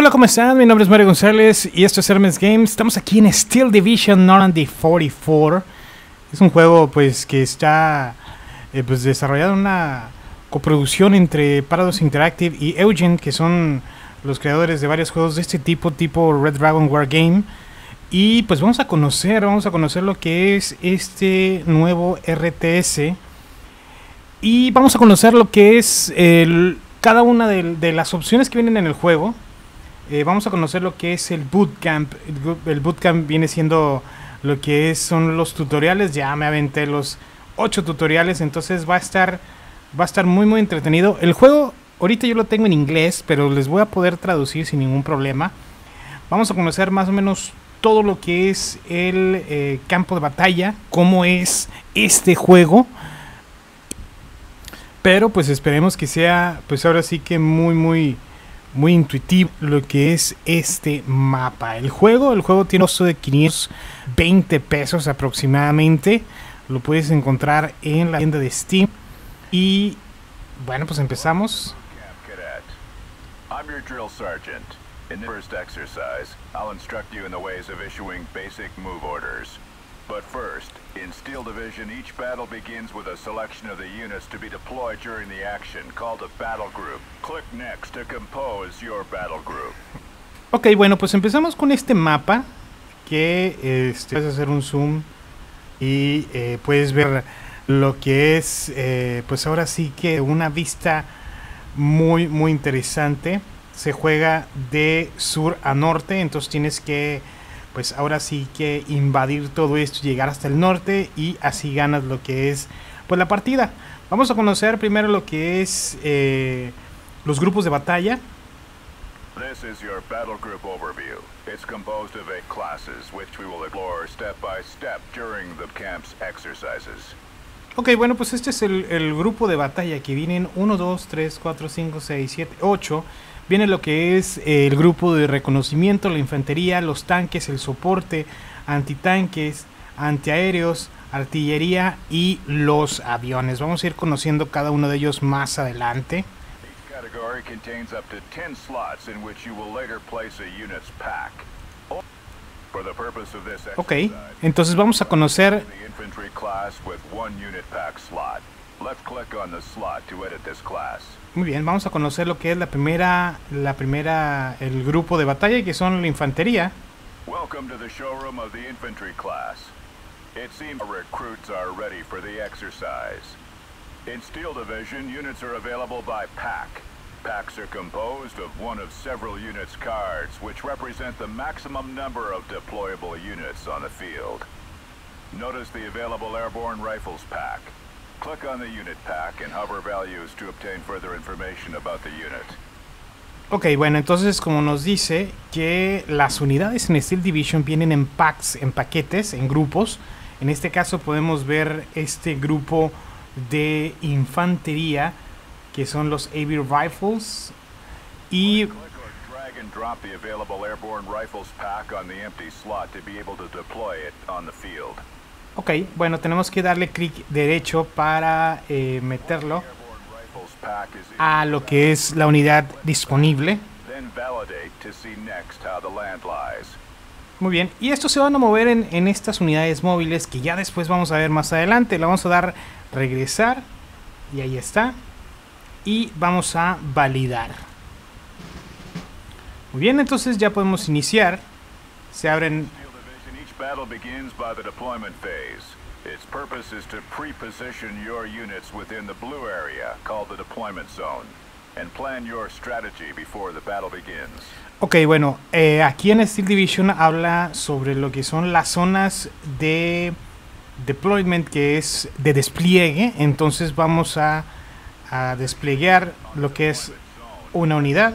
Hola, ¿cómo están? Mi nombre es Mario González y esto es Hermes Games. Estamos aquí en Steel Division Normandy 44. Es un juego pues que está pues desarrollado en una coproducción entre Paradox Interactive y Eugen, que son los creadores de varios juegos de este tipo Red Dragon Wargame. Y pues vamos a conocer lo que es este nuevo RTS. Y vamos a conocer lo que es cada una de las opciones que vienen en el juego. Vamos a conocer lo que es el bootcamp. El bootcamp viene siendo lo que son los tutoriales. Ya me aventé los 8 tutoriales, entonces va a estar muy entretenido. El juego ahorita yo lo tengo en inglés, pero les voy a poder traducir sin ningún problema. Vamos a conocer más o menos todo lo que es el campo de batalla, cómo es este juego. Pero pues esperemos que sea, pues ahora sí que muy intuitivo lo que es este mapa. El juego tiene un costo de 520 pesos aproximadamente. Lo puedes encontrar en la tienda de Steam. Y bueno, pues empezamos. I'm your drill sergeant. In the first exercise, I'll instruct you in the ways of issuing basic move orders. But first, in Steel Division, each battle begins with a selection of the units to be deployed during the action, called a battle group. Click next to compose your battle group. Ok, bueno, pues empezamos con este mapa que puedes hacer un zoom y puedes ver lo que es, pues ahora sí que una vista muy interesante. Se juega de sur a norte, entonces tienes que, pues ahora sí que invadir todo esto, llegar hasta el norte y así ganas lo que es pues la partida. Vamos a conocer primero lo que es los grupos de batalla. This is your battle group overview. It's composed of 8 classes, which we will explore step by step during the camp's exercises. Ok, bueno, pues este es el grupo de batalla que vienen 1, 2, 3, 4, 5, 6, 7, 8. Viene lo que es el grupo de reconocimiento, la infantería, los tanques, el soporte, antitanques, antiaéreos, artillería y los aviones. Vamos a ir conociendo cada uno de ellos más adelante. Ok, entonces vamos a conocer. Muy bien, vamos a conocer lo que es el grupo de batalla, que son la infantería. Welcome to the showroom of the infantry class. It seems recruits are ready for the exercise. In Steel Division, units are available by pack. Packs are composed of one of several units' cards, which represent the maximum number of deployable units on the field. Notice the available airborne rifles pack. Click on the unit pack and hover values to obtain further information about the unit. Ok, bueno, entonces como nos dice que las unidades en Steel Division vienen en packs, en paquetes, en grupos. En este caso podemos ver este grupo de infantería, que son los Air Rifles. Y drag and drop the available airborne rifles pack on the empty slot to be able to deploy it on the field. Ok, bueno, tenemos que darle clic derecho para meterlo a lo que es la unidad disponible. Muy bien, y estos se van a mover en estas unidades móviles que ya después vamos a ver más adelante. Le vamos a dar regresar y ahí está. Y vamos a validar. Muy bien, entonces ya podemos iniciar. Se abren. Battle begins by the deployment phase. Its purpose is to pre-position your units within the blue area, called the deployment zone, and plan your strategy before the battle begins. Ok, bueno, aquí en Steel Division habla sobre lo que son las zonas de deployment, que es de despliegue. Entonces vamos a desplegar lo que es una unidad.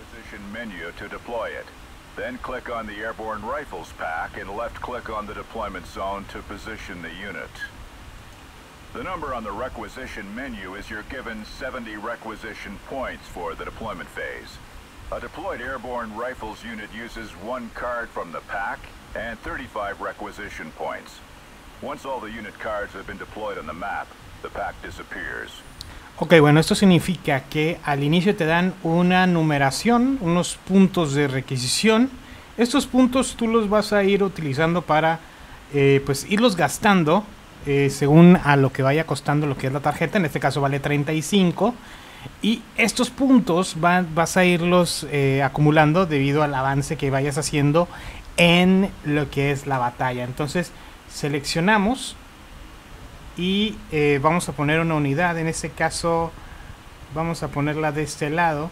Then click on the airborne rifles pack and left click on the deployment zone to position the unit. The number on the requisition menu is your given 70 requisition points for the deployment phase. A deployed airborne rifles unit uses 1 card from the pack and 35 requisition points. Once all the unit cards have been deployed on the map, the pack disappears. Ok, bueno, esto significa que al inicio te dan una numeración, unos puntos de requisición. Estos puntos tú los vas a ir utilizando para pues irlos gastando según a lo que vaya costando lo que es la tarjeta. En este caso vale 35. Y estos puntos vas a irlos acumulando debido al avance que vayas haciendo en lo que es la batalla. Entonces seleccionamos y vamos a poner una unidad. En este caso vamos a ponerla de este lado.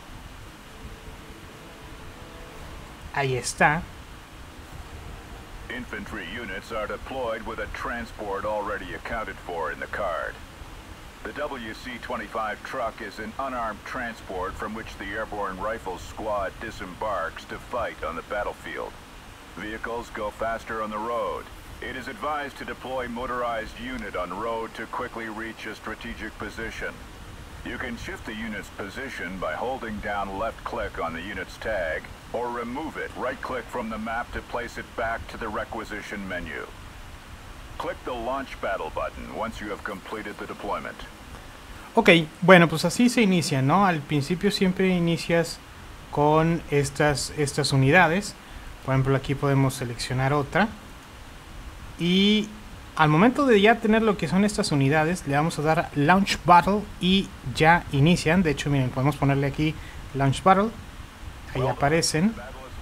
Ahí está. Infantry units are deployed with a transport already accounted for in the card. The WC-25 truck is an unarmed transport from which the Airborne Rifles Squad disembarks to fight on the battlefield. Vehicles go faster on the road. It is advised to deploy motorized unit on road to quickly reach a strategic position. You can shift the unit's position by holding down left click on the unit's tag, or remove it, right click from the map to place it back to the requisition menu. Click the launch battle button once you have completed the deployment. Ok, bueno, pues así se inicia, ¿no? Al principio siempre inicias con estas unidades. Por ejemplo, aquí podemos seleccionar otra. Y al momento de ya tener lo que son estas unidades, le vamos a dar Launch Battle y ya inician. De hecho, miren, podemos ponerle aquí Launch Battle. Ahí aparecen.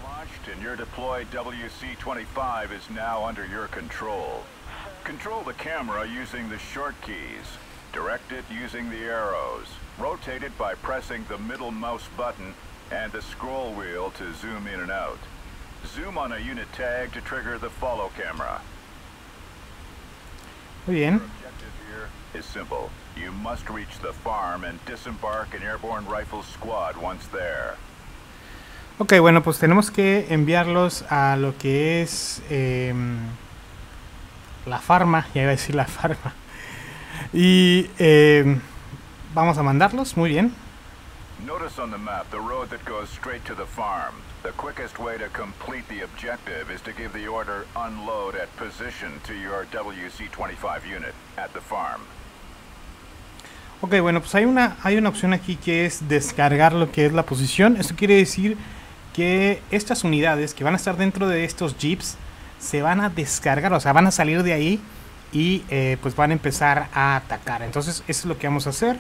Control the camera using the short keys. Direct it using the arrows. Rotate it by pressing the middle mouse button and the scroll wheel to zoom in and out. Zoom on a unit tag to trigger the follow camera. Muy bien. Your objective here is simple. You must reach the farm and disembark an Airborne Rifles squad once there. Ok, bueno, pues tenemos que enviarlos a lo que es la farma, ya iba a decir la farma. Y vamos a mandarlos, muy bien. Notice on the map the road that goes straight to the farm. The quickest way to complete the objective is to give the order unload at position to your WC-25 unit at the farm. Ok, bueno, pues hay una opción aquí que es descargar lo que es la posición. Esto quiere decir que estas unidades que van a estar dentro de estos jeeps se van a descargar, o sea, van a salir de ahí y pues van a empezar a atacar. Entonces, eso es lo que vamos a hacer.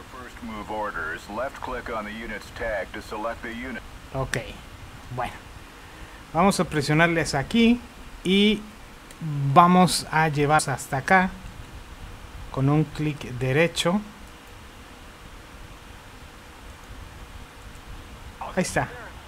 Ok, bueno, vamos a presionarles aquí y vamos a llevarlos hasta acá con un clic derecho. Ahí está.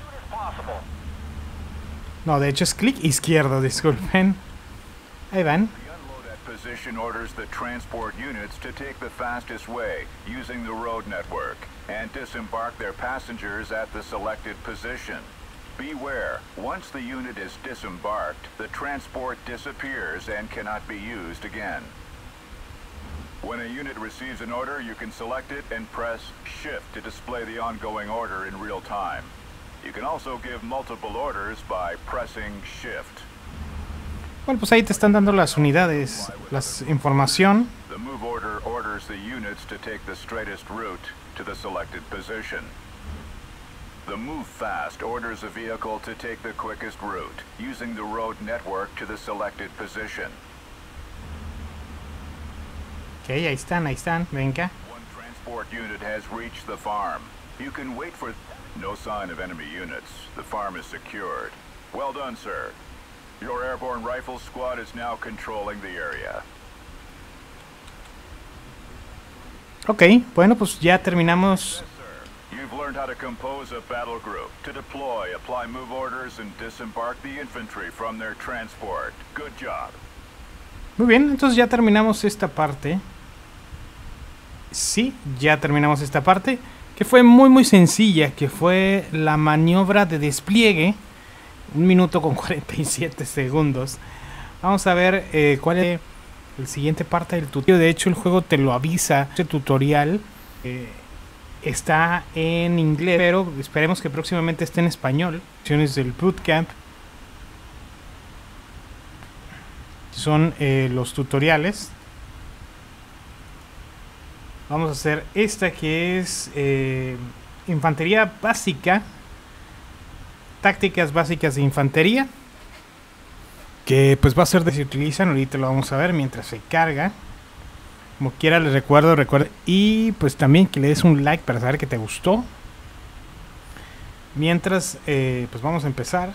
No, de hecho es clic izquierdo, disculpen. Ahí van. Position orders the transport units to take the fastest way using the road network and disembark their passengers at the selected position. Beware, once the unit is disembarked, the transport disappears and cannot be used again. When a unit receives an order, you can select it and press Shift to display the ongoing order in real time. You can also give multiple orders by pressing Shift. Bueno, pues ahí te están dando las unidades, la información. The move order orders the units to take the straightest route to the selected position. The move fast orders a vehicle to take the quickest route, using the road network to the selected position. Ok, ahí están, venga. One transport unit has reached the farm. You can wait for no sign of enemy units. The farm is secured. Well done, sir. Your Airborne Rifles squad is now controlling the area. Ok, bueno, pues ya terminamos. You've learned how to compose a battle group, to deploy, apply move orders, and disembark the infantry from their transport. Good job. Muy bien, entonces ya terminamos esta parte. Sí, ya terminamos esta parte, que fue muy sencilla, que fue la maniobra de despliegue. 1 minuto con 47 segundos. Vamos a ver cuál es la siguiente parte del tutorial. De hecho, el juego te lo avisa. Este tutorial está en inglés, pero esperemos que próximamente esté en español. Opciones del bootcamp son los tutoriales. Vamos a hacer esta que es infantería básica, tácticas básicas de infantería, que pues va a ser de si utilizan, ahorita lo vamos a ver mientras se carga. Como quiera les recuerdo, y pues también que le des un like para saber que te gustó. Mientras pues vamos a empezar.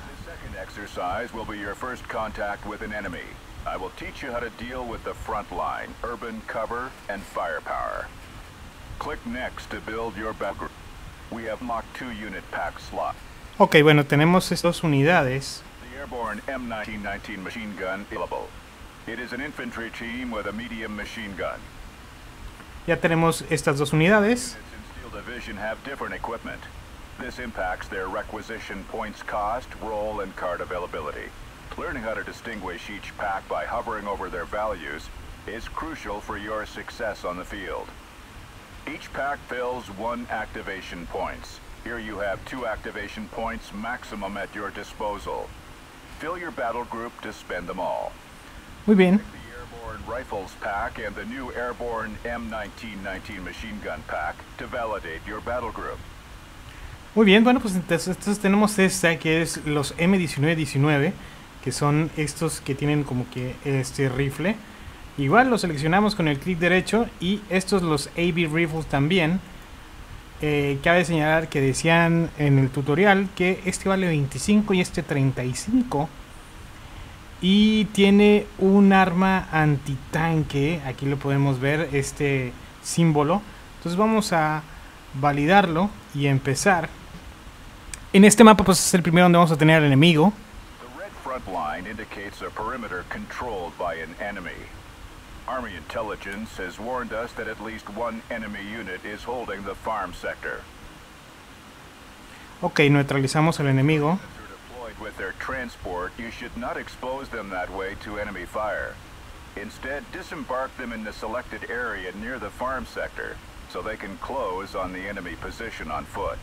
I will teach you how to deal with the front line, urban cover, and firepower. Click next to build your battle group. We have Mach 2 unit pack slot. Ok, bueno, tenemos estas 2 unidades. The airborne M1919 machine gun available. It is an infantry team with a medium machine gun. Ya tenemos estas 2 unidades. Units in Steel Division have different equipment. This impacts their requisition points cost, role, and card availability. Learning how to distinguish each pack by hovering over their values is crucial for your success on the field. Each pack fills 1 activation points. Here you have 2 activation points maximum at your disposal. Fill your battle group to spend them all. Muy bien. The Airborne Rifles pack and the new Airborne M1919 machine gun pack to validate your battle group. Muy bien, bueno, pues entonces tenemos esta que es los M1919, que son estos que tienen como que este rifle. Igual lo seleccionamos con el clic derecho, y estos los AB Rifles también. Cabe señalar que decían en el tutorial que este vale 25 y este 35, y tiene un arma antitanque. Aquí lo podemos ver, este símbolo. Entonces vamos a validarlo y empezar. En este mapa pues es el primero donde vamos a tener al enemigo. Front line indicates a perimeter controlled by an enemy. Army intelligence has warned us that at least 1 enemy unit is holding the farm sector. Ok, neutralizamos al enemigo. Deployed with their transport, you should not expose them that way to enemy fire. Instead, disembark them in the selected area near the farm sector, so they can close on the enemy position on foot.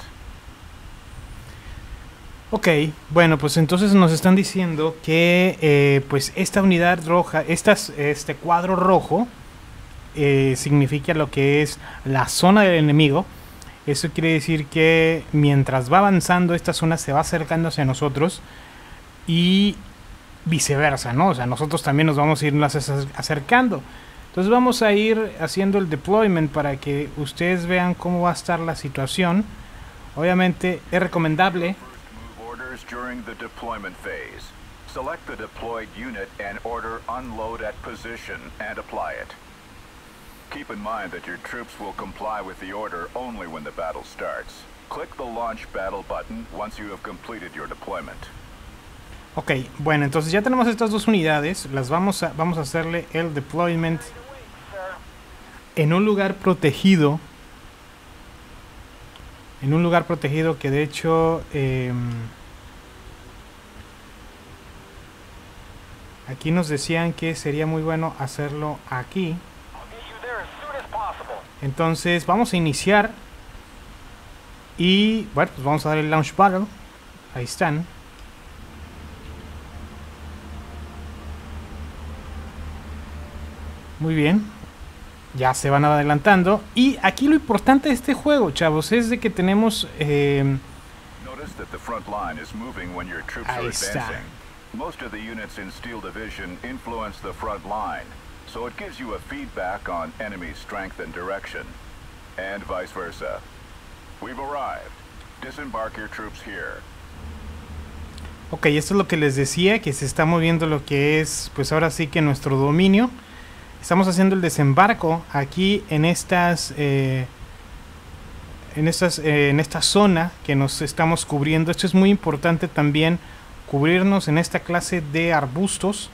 Ok, bueno, pues entonces nos están diciendo que pues esta unidad roja, este cuadro rojo significa lo que es la zona del enemigo. Eso quiere decir que mientras va avanzando esta zona se va acercando hacia nosotros, y viceversa, ¿no? O sea, nosotros también nos vamos a ir acercando. Entonces vamos a ir haciendo el deployment para que ustedes vean cómo va a estar la situación. Obviamente es recomendable during the deployment phase. Select the deployed unit and order unload at position and apply it. Keep in mind that your troops will comply with the order only when the battle starts. Click the launch battle button once you have completed your deployment. Ok, bueno, entonces ya tenemos estas 2 unidades. Las vamos a hacerle el deployment en un lugar protegido. En un lugar protegido que de hecho aquí nos decían que sería muy bueno hacerlo aquí. Entonces vamos a iniciar. Y bueno, pues vamos a dar el launch battle. Ahí están. Muy bien. Ya se van adelantando. Y aquí lo importante de este juego, chavos, es de que tenemos ahí está. Most of the units in Steel Division influence the front line, so it gives you a feedback on enemy strength and direction, and vice versa. We've arrived. Disembark your troops here. Ok, esto es lo que les decía, que se está moviendo lo que es, pues ahora sí que nuestro dominio. Estamos haciendo el desembarco aquí en esta zona que nos estamos cubriendo. Esto es muy importante también, cubrirnos en esta clase de arbustos.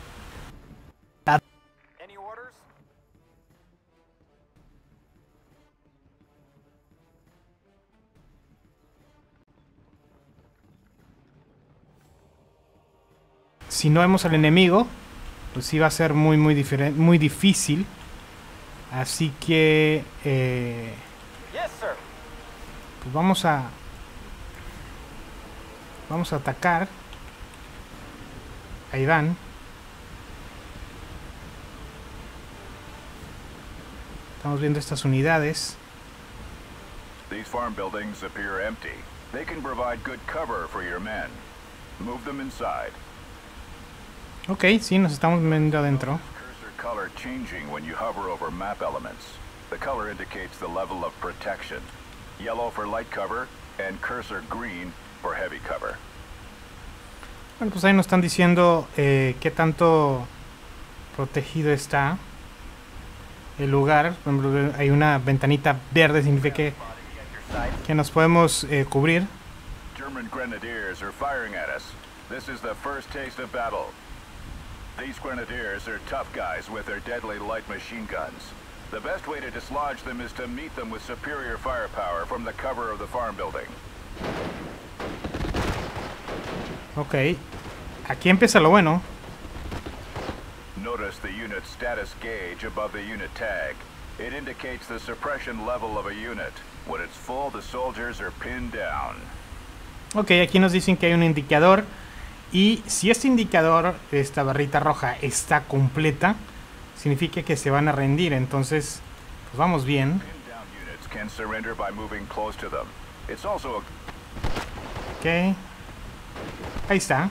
Si no vemos al enemigo, pues sí va a ser muy difícil. Así que pues vamos a atacar. Ahí van. Estamos viendo estas unidades. These farm buildings appear empty. They can provide good cover for your men. Move them inside. Ok, sí, nos estamos viendo adentro. Cursor color changing when you hover over map elements. The color indicates the level of protection. Yellow for light cover and cursor green for heavy cover. Bueno, pues ahí nos están diciendo qué tanto protegido está el lugar. Por ejemplo, hay una ventanita verde, significa que nos podemos cubrir. German grenadiers are firing at us. This is the first taste of battle. These grenadiers are tough guys with their deadly light machine guns. The best way to dislodge them is to meet them with superior firepower from the cover of the farm building. Ok, aquí empieza lo bueno. Notice the unit status gauge above the unit tag. It indicates the suppression level of a unit. When it's full, the soldiers are pinned down. Ok, aquí nos dicen que hay un indicador. Y si este indicador, esta barrita roja, está completa, significa que se van a rendir. Entonces, pues vamos bien. Ok. Ahí está.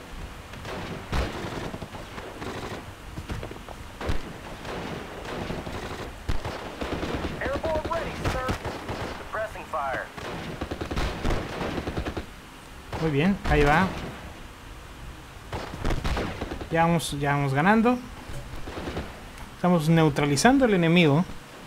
Muy bien, ahí va. Ya vamos ganando. Estamos neutralizando al enemigo.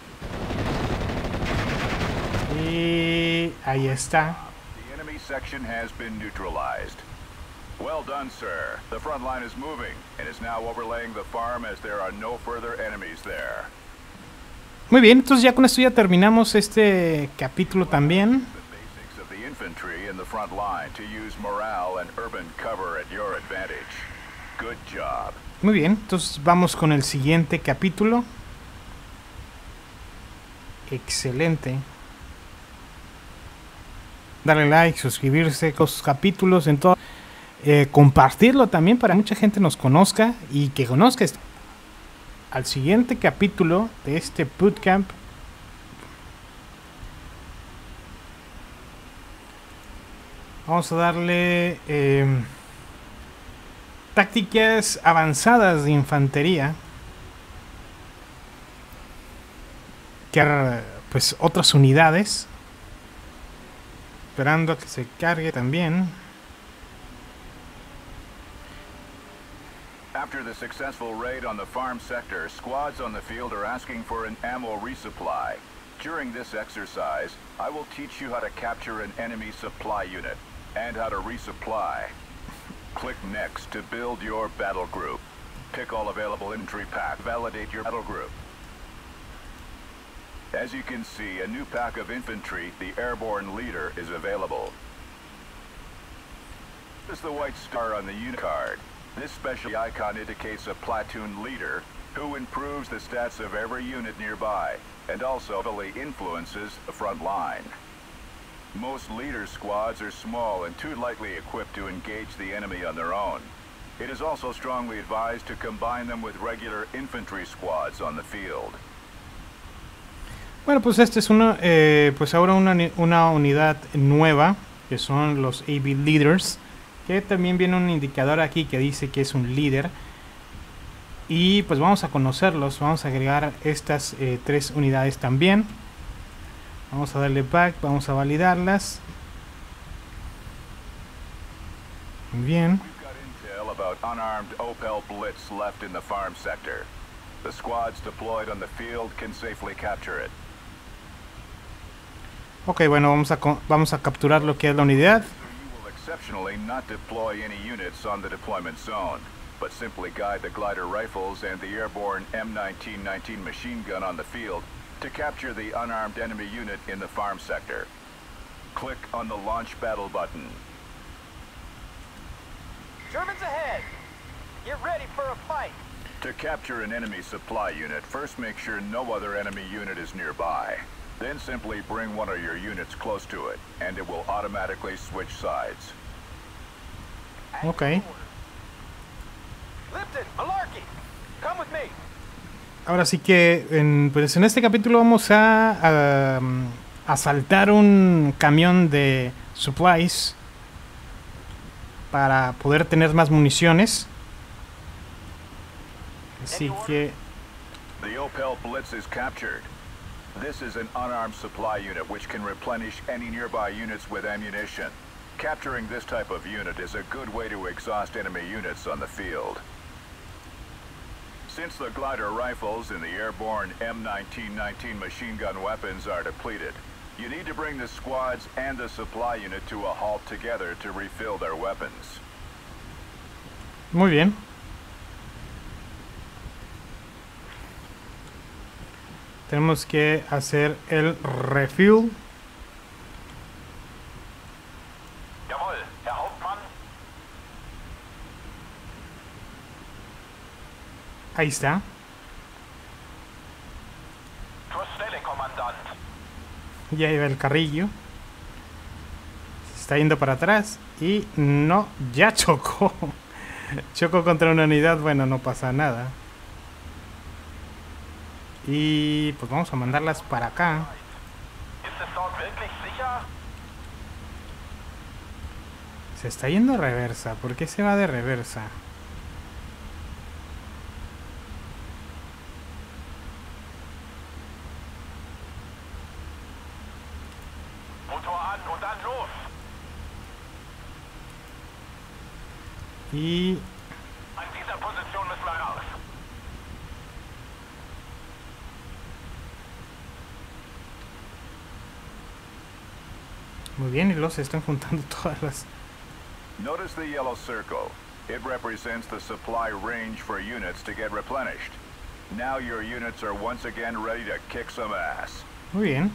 Y ahí está. The enemy section has been neutralized. Well done, sir. The front line is moving and is now overlaying the farm as there are no further enemies there. Muy bien, entonces ya con esto ya terminamos este capítulo también. The basics of the infantry in the front line to use morale and urban cover at your advantage. Good job. Muy bien, entonces vamos con el siguiente capítulo. Excelente. Darle like, suscribirse con los capítulos en todo. Compartirlo también para que mucha gente nos conozca y que conozca al siguiente capítulo de este bootcamp. Vamos a darle tácticas avanzadas de infantería, que pues otras unidades, esperando a que se cargue también. After the successful raid on the farm sector, squads on the field are asking for an ammo resupply. During this exercise, I will teach you how to capture an enemy supply unit and how to resupply. Click next to build your battle group. Pick all available infantry pack. Validate your battle group. As you can see, a new pack of infantry, the airborne leader, is available. This is the white star on the unit card. This special icon indicates a platoon leader who improves the stats of every unit nearby and also heavily influences the front line. Most leader squads are small and too lightly equipped to engage the enemy on their own. It is also strongly advised to combine them with regular infantry squads on the field. Bueno, pues este es pues ahora una unidad nueva, que son los AB Leaders, que también viene un indicador aquí que dice que es un líder. Y pues vamos a conocerlos, vamos a agregar estas 3 unidades también. Vamos a darle back, vamos a validarlas. Muy bien. We've got intel about unarmed Opel Blitz left in the farm sector. The squads deployed on the field can safely capture it. Ok, bueno, vamos a capturar lo que es la unidad. You will exceptionally not deploy any units on the deployment zone, but simply guide the glider rifles and the airborne M1919 machine gun on the field to capture the unarmed enemy unit in the farm sector. Click on the launch battle button. Germans ahead! Get ready for a fight! To capture an enemy supply unit, first make sure no other enemy unit is nearby. Then simply bring one of your units close to it, and it will automatically switch sides. Ok. Lipton, Malarkey, come with me. ahora sí que pues en este capítulo vamos a asaltar un camión de supplies para poder tener más municiones. Así que The Opel Blitz is captured. This is an unarmed supply unit which can replenish any nearby units with ammunition. Capturing this type of unit is a good way to exhaust enemy units on the field. Since the glider rifles in the airborne M1919 machine gun weapons are depleted, you need to bring the squads and the supply unit to a halt together to refill their weapons. muy bien. Tenemos que hacer el refuel. Jawohl, Herr Hauptmann. Ahí está. Zur Stelle, Kommandant. Ya iba el carrillo. Se está yendo para atrás. Y no, ya chocó. Chocó contra una unidad. Bueno, no pasa nada. Y pues vamos a mandarlas para acá. Ist es dort wirklich sicher? Se está yendo reversa. ¿Por qué se va de reversa? Motor an und dann los. Y An dieser Position müssen wir raus. muy bien, y luego se están juntando todas las... Notice the yellow circle. It represents the supply range for units to get replenished. Now your units are once again ready to kick some ass. Muy bien.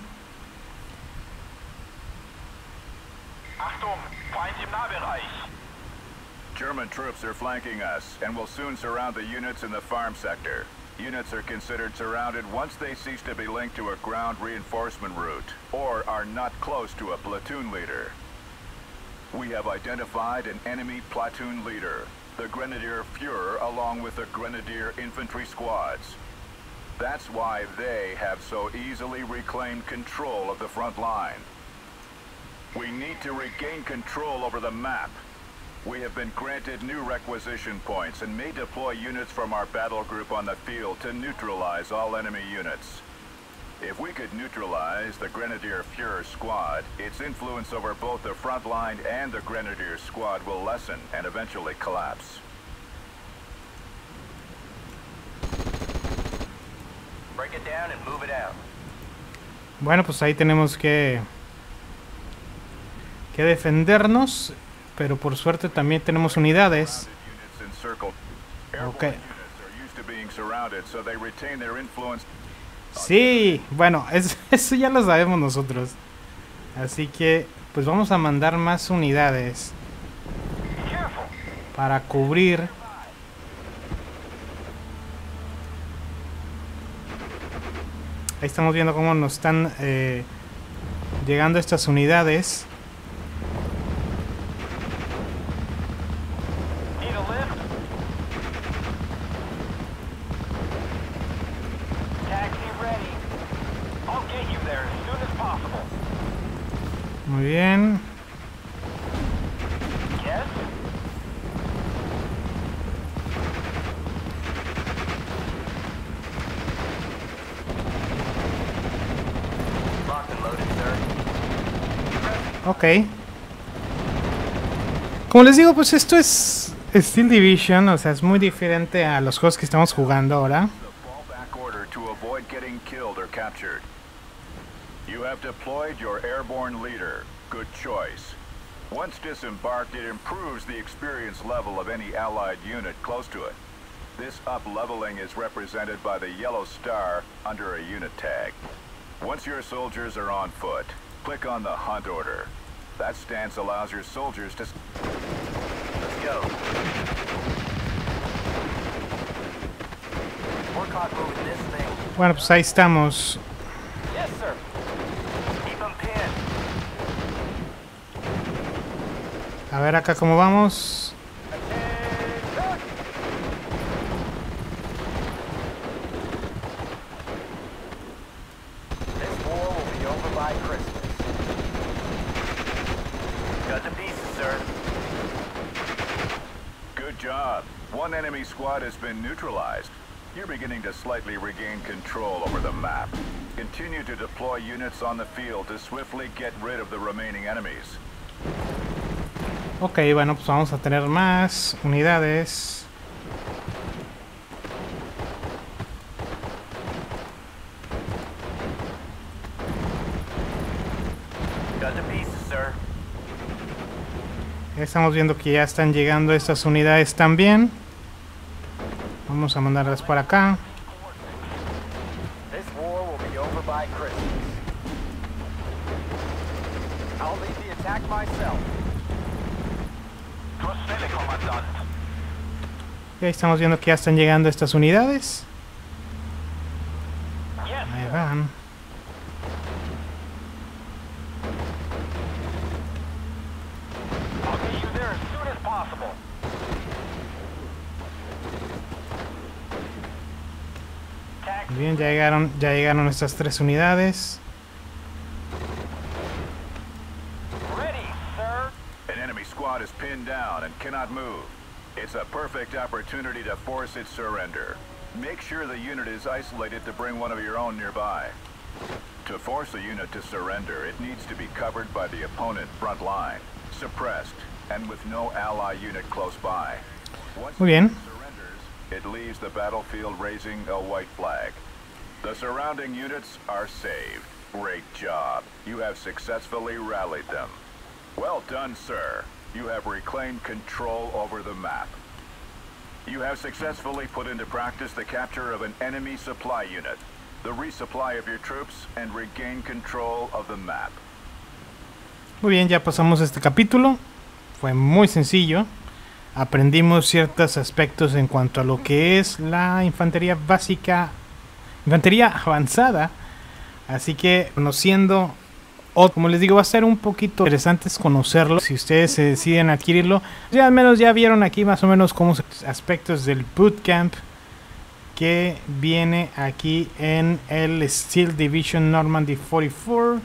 Achtung, Feind im Nahbereich. German troops are flanking us and will soon surround the units in the farm sector. Units are considered surrounded once they cease to be linked to a ground reinforcement route or are not close to a platoon leader. We have identified an enemy platoon leader, the Grenadier Führer, along with the Grenadier infantry squads. That's why they have so easily reclaimed control of the front line. We need to regain control over the map. We have been granted new requisition points and may deploy units from our battle group on the field to neutralize all enemy units. If we could neutralize the Grenadier Führer squad, its influence over both the front line and the Grenadier squad will lessen and eventually collapse. Break it down and move it out. Bueno, pues ahí tenemos que defendernos, pero por suerte también tenemos unidades. Units encircled. Ok. Units are used to being surrounded, so they retain their influence. Sí, bueno, eso ya lo sabemos nosotros. Así que pues vamos a mandar más unidades Careful. para cubrir. Ahí estamos viendo cómo nos están llegando estas unidades. Need a lift? Taxi ready. I'll get you there as soon as possible. Muy bien. Yes? Locked and loaded, sir. Ok. Como les digo, pues esto es Steel Division, o sea, es muy diferente a los juegos que estamos jugando ahora. The fallback order to avoid getting killed or captured. You have deployed your airborne leader. Good choice. Once disembarked, it improves the experience level of any allied unit close to it. This up-leveling is represented by the yellow star under a unit tag. Once your soldiers are on foot, click on the hunt order. That stance allows your soldiers to... Let's go. We're caught moving this thing. Bueno, pues ahí estamos. Yes, sir. Keep them pinned. A ver acá cómo vamos. Attention. job. One enemy squad has been neutralized. You're beginning to slightly regain control over the map. Continue to deploy units on the field to swiftly get rid of the remaining enemies. Ok, bueno, pues vamos a tener más unidades. Got the pieces, sir. Estamos viendo que ya están llegando estas unidades también. Vamos a mandarlas por acá. This war will be over by Christmas. I'll lead the attack myself. Procede, Commandant. Y ahí estamos viendo que ya están llegando estas unidades. Yes, Ahí sir. van. I'll get you there as soon as possible. Muy bien, ya llegaron estas 3 unidades. Ready, sir. An enemy squad is pinned down and cannot move. It's a perfect opportunity to force its surrender. Make sure the unit is isolated to bring one of your own nearby. To force a unit to surrender, it needs to be covered by the opponent front line, suppressed, and with no ally unit close by. Once Muy bien. the unit surrenders, it leaves the battlefield raising a white flag. The surrounding units are saved. Great job. You have successfully rallied them. Well done, sir. You have reclaimed control over the map. You have successfully put into practice the capture of an enemy supply unit, the resupply of your troops, and regain control of the map. Muy bien, ya pasamos este capítulo. Fue muy sencillo. Aprendimos ciertos aspectos en cuanto a lo que es la infantería básica, infantería avanzada. Así que conociendo, o como les digo, va a ser un poquito interesante conocerlo. Si ustedes se deciden adquirirlo, ya al menos ya vieron aquí más o menos cómo son los aspectos del bootcamp que viene aquí en el Steel Division Normandy 44.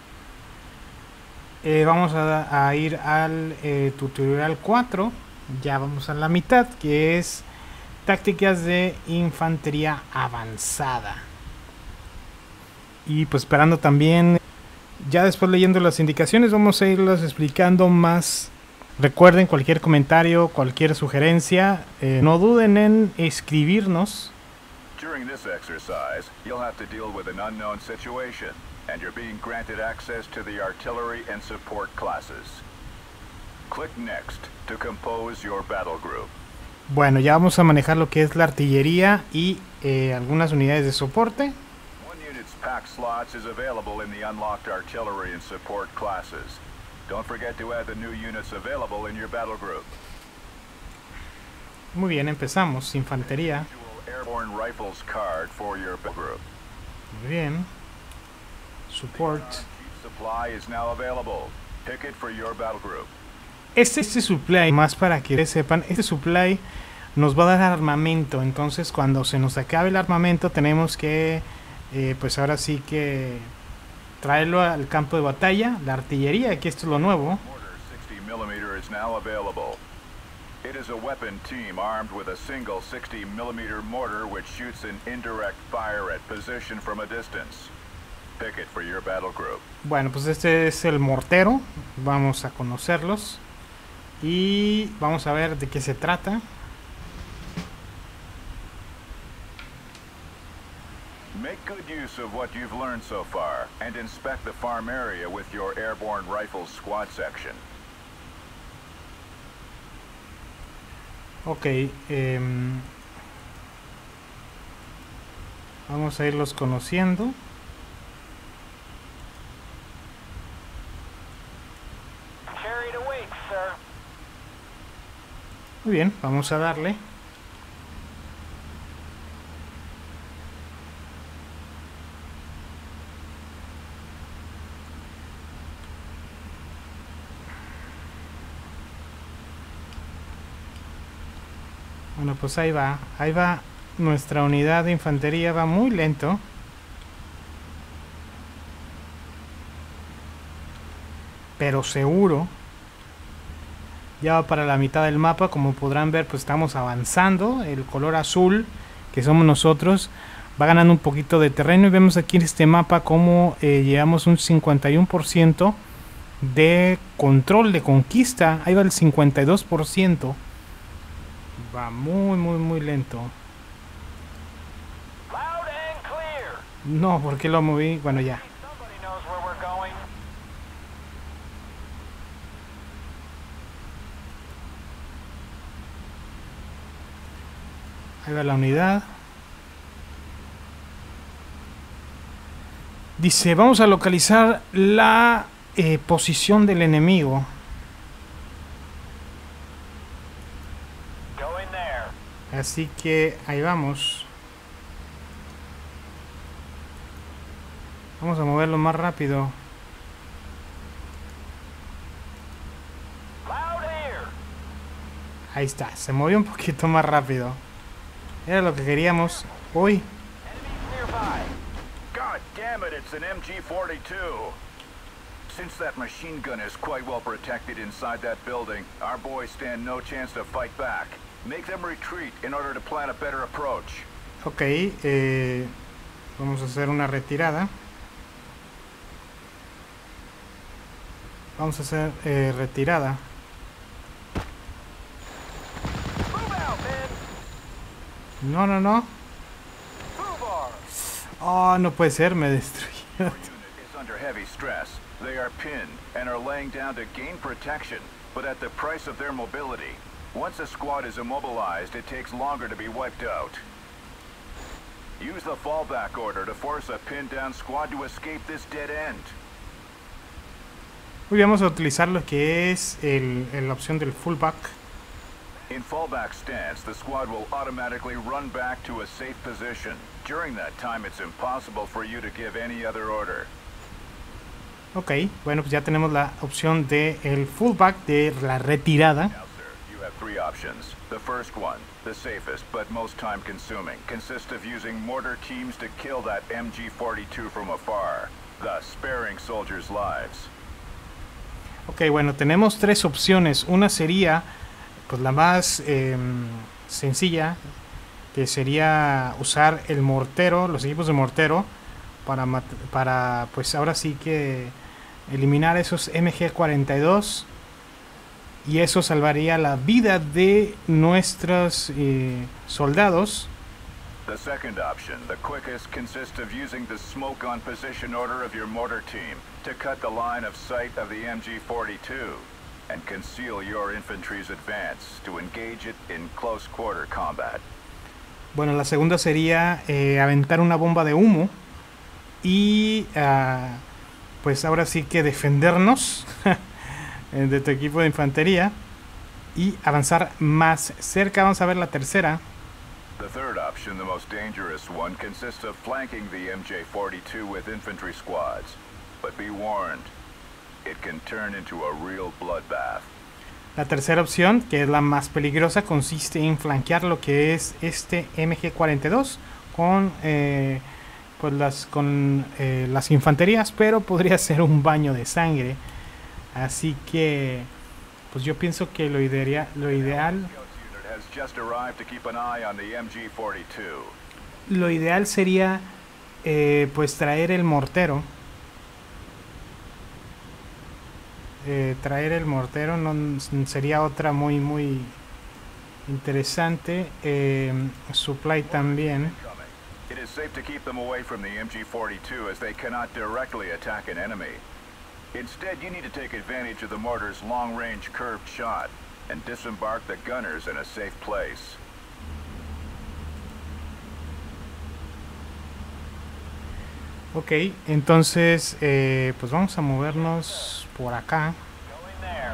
Vamos a ir al tutorial 4. Ya vamos a la mitad, que es tácticas de infantería avanzada. Y pues esperando también, ya después leyendo las indicaciones, vamos a irlas explicando más. Recuerden, cualquier comentario, cualquier sugerencia, no duden en escribirnos. During this exercise, you'll have to deal with an unknown situation, and you're being granted access to the artillery and support classes. Click Next to compose your battle group. Bueno, ya vamos a manejar lo que es la artillería y algunas unidades de soporte. One unit's pack slots is available in the unlocked artillery and support classes. Don't forget to add the new units available in your battle group. Muy bien, empezamos. Infantería. Airborne rifles card for your battle group. Muy bien. Support. Supply is now available. Pick it for your battle group. Este supply, más para que sepan, este supply nos va a dar armamento. Entonces cuando se nos acabe el armamento tenemos que, pues ahora sí que traerlo al campo de batalla. La artillería, que esto es lo nuevo. Mortar 60mm is now available. It is a weapon team armed with a single 60mm mortar which shoots an indirect fire at position from a distance. Pick it for your battle group. Bueno, pues este es el mortero. Vamos a conocerlos y vamos a ver de qué se trata. Make good use of what you've learned so far and inspect the farm area with your airborne rifles squad section. Ok, vamos a irlos conociendo. Carried away, sir. Muy bien, vamos a darle. Bueno, pues ahí va nuestra unidad de infantería, va muy lento. Pero seguro. Ya va para la mitad del mapa. Como podrán ver, pues estamos avanzando. El color azul, que somos nosotros, va ganando un poquito de terreno. Y vemos aquí en este mapa como llevamos un 51% de control, de conquista. Ahí va el 52%. Va muy lento. Loud and clear. No, ¿por qué lo moví? Bueno, ya. Somebody knows where we're going. Ahí va la unidad. Dice, vamos a localizar la posición del enemigo. Go in there. Así que ahí vamos. Vamos a moverlo más rápido. Loud here. Ahí está, se movió un poquito más rápido. Era lo que queríamos. Uy, Enemies nearby. God damn it, it's an MG-42. Since that machine gun is quite well protected inside that building, our boys stand no chance to fight back. Make them retreat in order to plan a better approach. ok. Vamos a hacer una retirada. Vamos a hacer retirada. Move out, men. No. Fubar. Oh, no puede ser, me destruyó. Your unit is under heavy stress. They are pinned and are laying down to gain protection, but at the price of their mobility. Once a squad is immobilized, it takes longer to be wiped out. Use the fallback order to force a pinned down squad to escape this dead end. Hoy vamos a utilizar lo que es la opción del fullback. In fallback stance, the squad will automatically run back to a safe position. During that time, it's impossible for you to give any other order. Ok, bueno, pues ya tenemos la opción de el fullback, de la retirada. Now, sir, you have three options. The first one, the safest but most time-consuming, consists of using mortar teams to kill that MG-42 from afar, thus sparing soldiers' lives. Ok, bueno, tenemos tres opciones. Una sería, pues la más sencilla, que sería usar el mortero, los equipos de mortero, para pues ahora sí que eliminar esos MG-42, y eso salvaría la vida de nuestros soldados. The second option, the quickest, consists of using the smoke on position order of your mortar team to cut the line of sight of the MG-42 and conceal your infantry's advance to engage it in close quarter combat. Bueno, la segunda sería aventar una bomba de humo y pues ahora sí que defendernos de tu equipo de infantería y avanzar más cerca. Vamos a ver la tercera. The third option, the most dangerous one, consists of flanking the MJ-42 with infantry squads. But be warned, it can turn into a real bloodbath. La tercera opción, que es la más peligrosa, consiste en flanquear lo que es este MG-42 con las infanterías, pero podría ser un baño de sangre. Así que pues yo pienso que lo ideal sería pues traer el mortero. Traer el mortero no sería otra muy interesante. Supply también. It is safe to keep them away from the MG-42 as they cannot directly attack an enemy. Instead, you need to take advantage of the mortar's long-range curved shot and disembark the gunners in a safe place. Ok, entonces pues vamos a movernos por acá. Going there.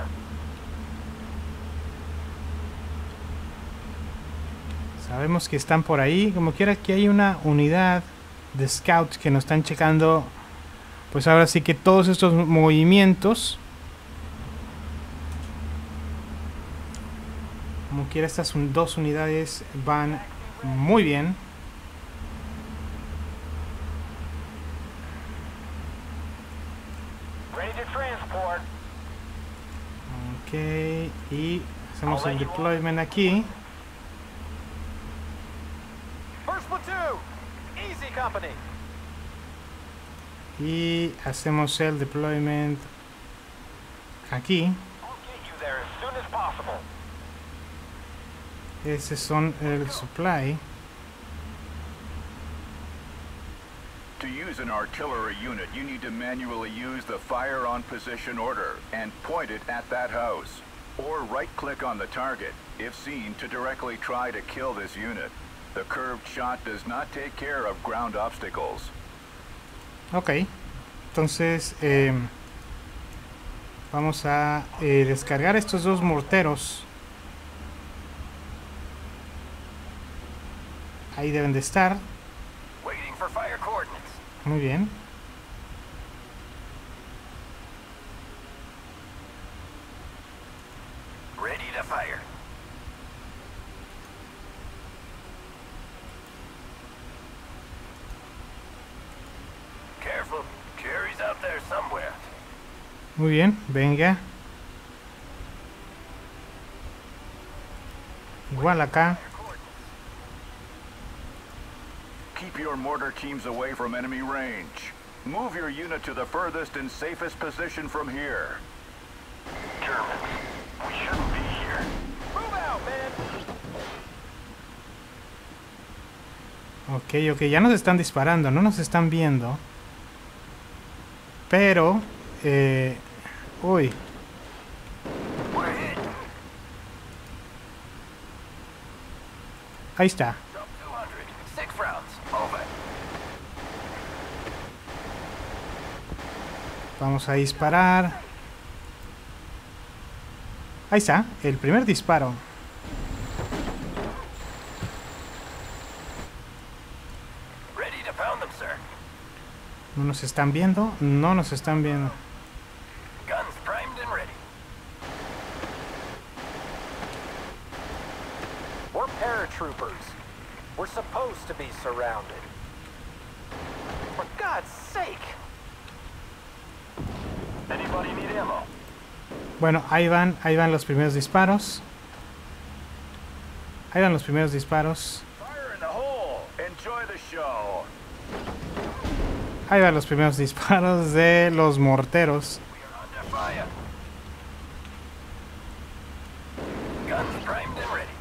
Sabemos que están por ahí. Como quiera que hay una unidad de scouts que nos están checando, pues ahora sí que todos estos movimientos. Como quiera, estas dos unidades van muy bien. Ready to transport. Ok. Y hacemos el deployment aquí. First platoon, easy company. Y hacemos el deployment aquí. I'll get you there as soon as possible. Ese son el supply. To use an artillery unit, you need to manually use the fire on position order and point it at that house. Or right-click on the target, if seen, to directly try to kill this unit. The curved shot does not take care of ground obstacles. Ok. Entonces, vamos a descargar estos dos morteros. Ahí deben de estar. Waiting for fire coordinates. Muy bien. Ready to fire. Careful, Jerry's out there somewhere. Muy bien, venga. Igual acá. Keep your mortar teams away from enemy range. Move your unit to the furthest and safest position from here. Germans, we shouldn't be here. Move out, man. Ok, ok, ya nos están disparando, no nos están viendo. Pero, uy. We're hit. Ahí está. Drop 200. 6 rounds. Over. Vamos a disparar. Ahí está, el primer disparo. Ready to pound them, sir. No nos están viendo, no nos están viendo. Guns primed and ready. We're paratroopers. We're supposed to be surrounded. For God's sake! Anybody need ammo? Bueno, ahí van los primeros disparos. Ahí van los primeros disparos. Fire in the hole. Enjoy the show. Ahí van los primeros disparos de los morteros. We are under fire. Guns primed and ready.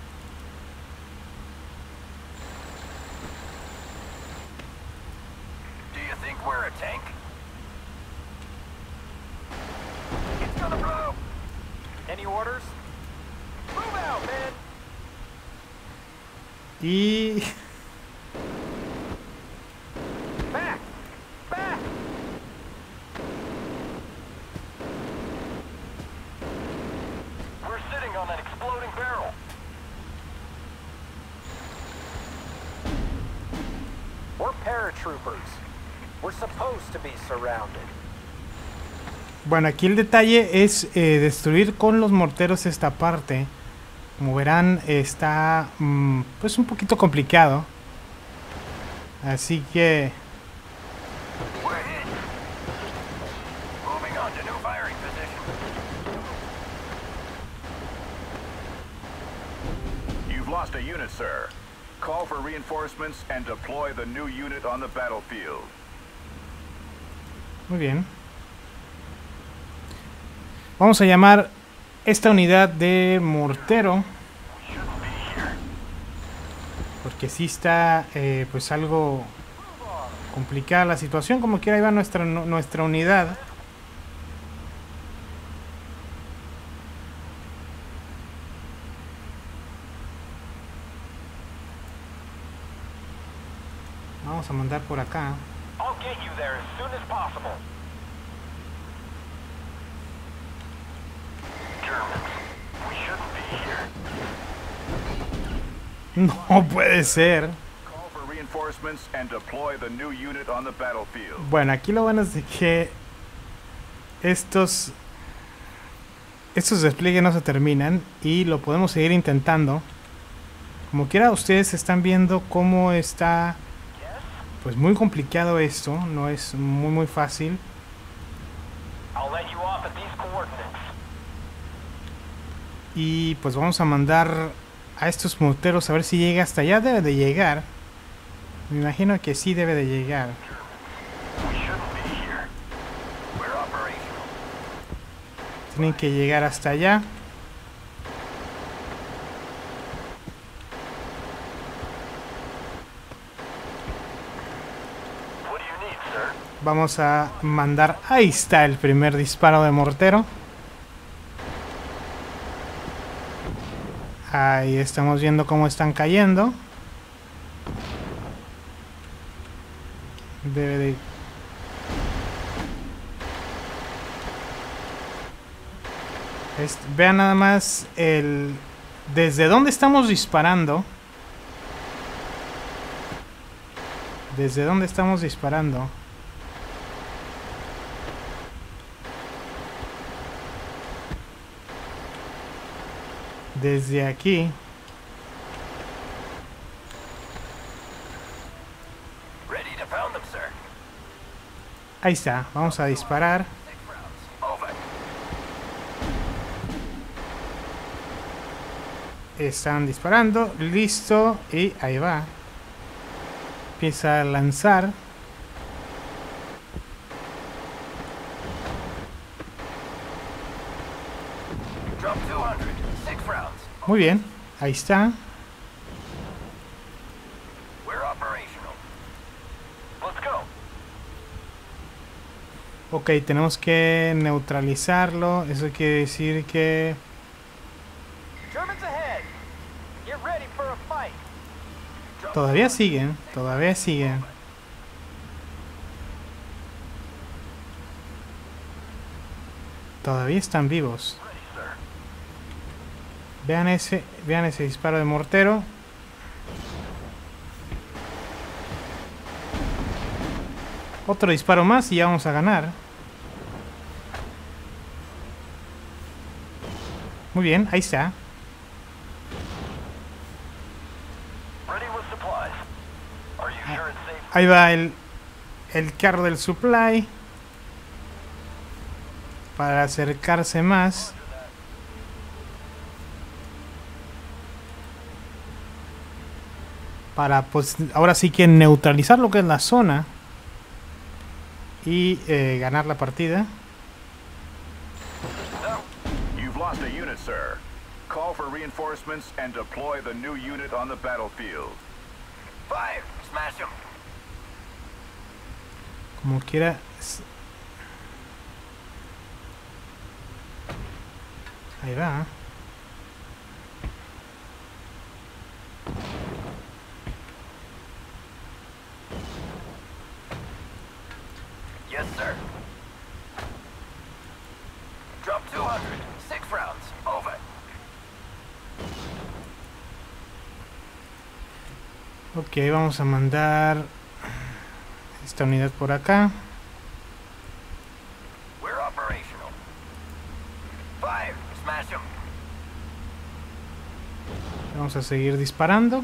Do you think we're a tank? It's gonna blow. Any orders? Move out, man. Y Back! Back! We're sitting on an exploding barrel. We're paratroopers. We're supposed to be surrounded. bueno, aquí el detalle es destruir con los morteros esta parte. Como verán, está pues un poquito complicado. Así que We're hit. Moving on to new firing position. You've lost a unit, sir. Call for reinforcements and deploy the new unit on the battlefield. muy bien. Vamos a llamar esta unidad de mortero. Porque sí está pues algo complicada la situación. Como quiera, ahí va nuestra unidad. Vamos a mandar por acá. I'll get you there as soon as possible. Germans, we shouldn't be here. No puede ser. Call for reinforcements and deploy the new unit on the battlefield. Bueno, aquí lo bueno es de que estos despliegues no se terminan y lo podemos seguir intentando. Como quiera, ustedes están viendo cómo está pues muy complicado esto. No es muy fácil. I'll let you off at these coordinates. Y pues vamos a mandar a estos morteros a ver si llega hasta allá. Debe de llegar. Me imagino que sí debe de llegar. Tienen que llegar hasta allá. Vamos a mandar... Ahí está el primer disparo de mortero. Ahí estamos viendo cómo están cayendo. Debe de... Vean nada más el... Desde dónde estamos disparando. Desde dónde estamos disparando. Desde aquí. Ahí está, vamos a disparar. Están disparando, listo, y ahí va. Empieza a lanzar. Muy bien, ahí está. Ok, tenemos que neutralizarlo. Eso quiere decir que... Todavía siguen, todavía siguen. Todavía están vivos. Vean ese disparo de mortero. Otro disparo más y ya vamos a ganar. Muy bien, ahí está. Ahí va el carro del supply. Para acercarse más. Para pues ahora sí que neutralizar lo que es la zona. Y ganar la partida. You've lost a unit, sir. Call for reinforcements and deploy the new unit on the battlefield. Fire! Smash them! Como quiera. Ahí va. Yes, sir. Drop 200. 6 rounds. Over. Ok, vamos a mandar esta unidad por acá. We're operational. Fire! Smash them! Vamos a seguir disparando.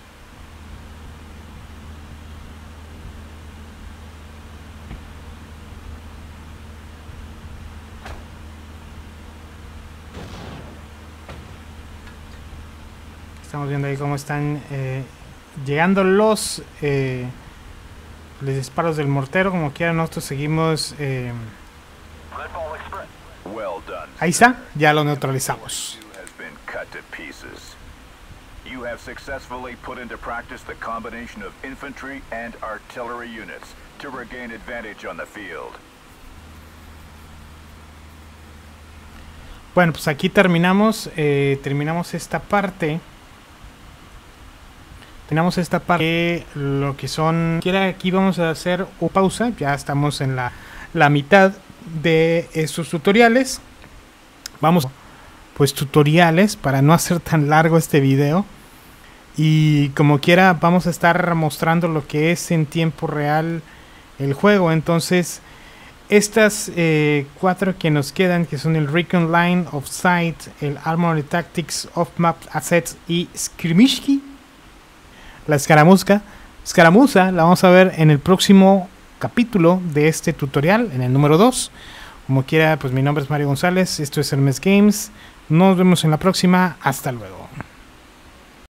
Estamos viendo ahí cómo están llegando los disparos del mortero. Como quiera, nosotros seguimos. Ahí está, ya lo neutralizamos. You have successfully put into practice the combination of infantry and artillery units to regain advantage on the field. Bueno, pues aquí terminamos esta parte. Tenemos esta parte, lo que son... Aquí vamos a hacer una pausa, ya estamos en la mitad de estos tutoriales. Vamos, pues tutoriales, para no hacer tan largo este video. Y como quiera, vamos a estar mostrando lo que es en tiempo real el juego. Entonces, estas 4 que nos quedan, que son el Recon Line of Sight, el Armored Tactics, Off-Map Assets y Skirmishki. La escaramuza la vamos a ver en el próximo capítulo de este tutorial, en el número 2. Como quiera, pues mi nombre es Mario González, esto es Hermes Games. Nos vemos en la próxima. Hasta luego.